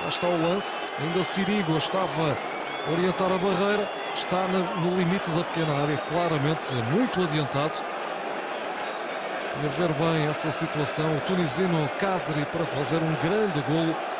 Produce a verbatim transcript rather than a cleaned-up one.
Lá está o lance. Ainda Sirigo estava a orientar a barreira. Está no limite da pequena área, claramente muito adiantado. E a ver bem essa situação, o tunisino Khazri para fazer um grande golo.